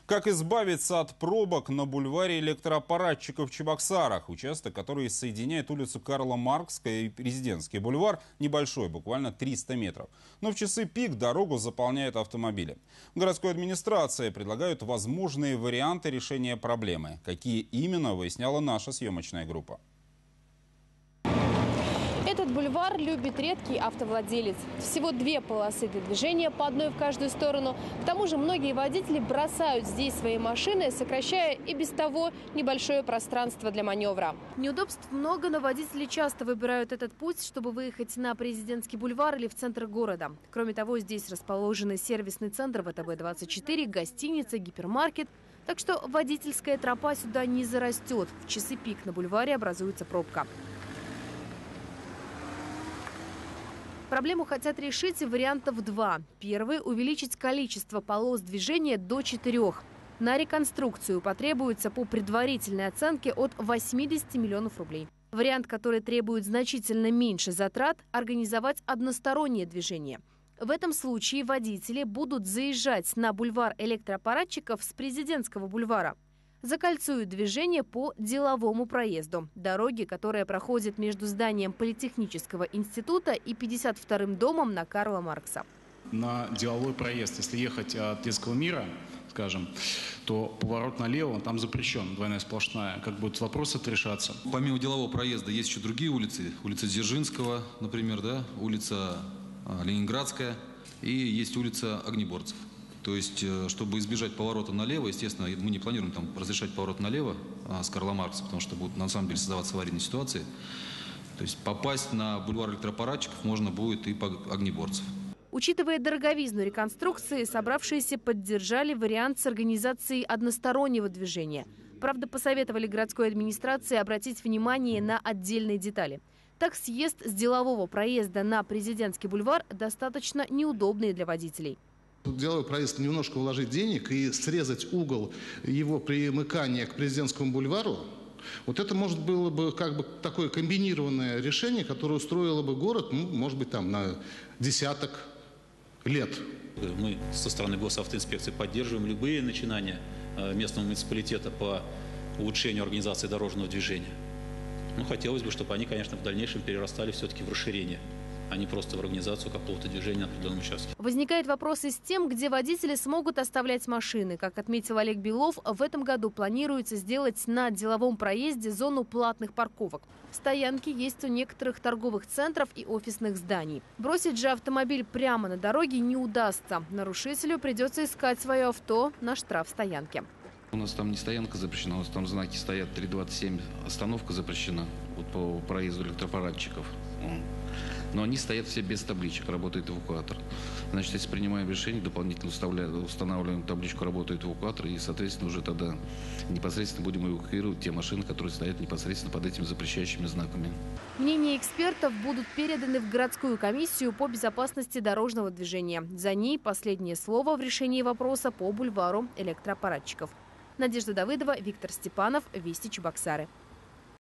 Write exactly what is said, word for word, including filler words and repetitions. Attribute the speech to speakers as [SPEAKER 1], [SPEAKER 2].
[SPEAKER 1] Как избавиться от пробок на бульваре электроаппаратчиков в Чебоксарах? Участок, который соединяет улицу Карла Маркса и Президентский бульвар, небольшой, буквально триста метров. Но в часы пик дорогу заполняют автомобили. В городской администрации предлагают возможные варианты решения проблемы. Какие именно, выясняла наша съемочная группа.
[SPEAKER 2] Этот бульвар любит редкий автовладелец. Всего две полосы для движения, по одной в каждую сторону. К тому же многие водители бросают здесь свои машины, сокращая и без того небольшое пространство для маневра. Неудобств много, но водители часто выбирают этот путь, чтобы выехать на Президентский бульвар или в центр города. Кроме того, здесь расположены сервисный центр вэ тэ бэ двадцать четыре, гостиница, гипермаркет. Так что водительская тропа сюда не зарастет. В часы пик на бульваре образуется пробка. Проблему хотят решить вариантов два. Первый – увеличить количество полос движения до четырех. На реконструкцию потребуется по предварительной оценке от восьмидесяти миллионов рублей. Вариант, который требует значительно меньше затрат – организовать одностороннее движение. В этом случае водители будут заезжать на бульвар электроаппаратчиков с Президентского бульвара. Закольцуют движение по деловому проезду. Дороги, которая проходит между зданием Политехнического института и пятьдесят вторым домом на Карла Маркса.
[SPEAKER 3] На деловой проезд, если ехать от Детского мира, скажем, то поворот налево там запрещен, двойная сплошная. Как будет вопрос отрешаться?
[SPEAKER 4] Помимо делового проезда есть еще другие улицы. Улица Дзержинского, например, да, улица Ленинградская и есть улица Огнеборцев. То есть, чтобы избежать поворота налево, естественно, мы не планируем там разрешать поворот налево а, с Карла Маркса, потому что будут на самом деле создаваться аварийные ситуации. То есть попасть на бульвар электроаппаратчиков можно будет и по Огнеборцев.
[SPEAKER 2] Учитывая дороговизну реконструкции, собравшиеся поддержали вариант с организацией одностороннего движения. Правда, посоветовали городской администрации обратить внимание на отдельные детали. Так, съезд с делового проезда на Президентский бульвар достаточно неудобный для водителей.
[SPEAKER 5] Деловой проезд немножко вложить денег и срезать угол его примыкания к Президентскому бульвару, вот это может было бы как бы такое комбинированное решение, которое устроило бы город, ну, может быть, там на десяток лет.
[SPEAKER 6] Мы со стороны госавтоинспекции поддерживаем любые начинания местного муниципалитета по улучшению организации дорожного движения. Ну, хотелось бы, чтобы они, конечно, в дальнейшем перерастали все-таки в расширение, а не просто в организацию какого-то движения на определенном участке.
[SPEAKER 2] Возникает вопрос и с тем, где водители смогут оставлять машины. Как отметил Олег Белов, в этом году планируется сделать на деловом проезде зону платных парковок. Стоянки есть у некоторых торговых центров и офисных зданий. Бросить же автомобиль прямо на дороге не удастся. Нарушителю придется искать свое авто на штрафстоянке.
[SPEAKER 7] У нас там не стоянка запрещена, у нас там знаки стоят три двадцать семь, остановка запрещена вот по проезду электроаппаратчиков. Но они стоят все без табличек, работает эвакуатор. Значит, если принимаем решение, дополнительно устанавливаем табличку «Работает эвакуатор», и, соответственно, уже тогда непосредственно будем эвакуировать те машины, которые стоят непосредственно под этими запрещающими знаками.
[SPEAKER 2] Мнения экспертов будут переданы в городскую комиссию по безопасности дорожного движения. За ней последнее слово в решении вопроса по бульвару электроаппаратчиков. Надежда Давыдова, Виктор Степанов, Вести Чебоксары.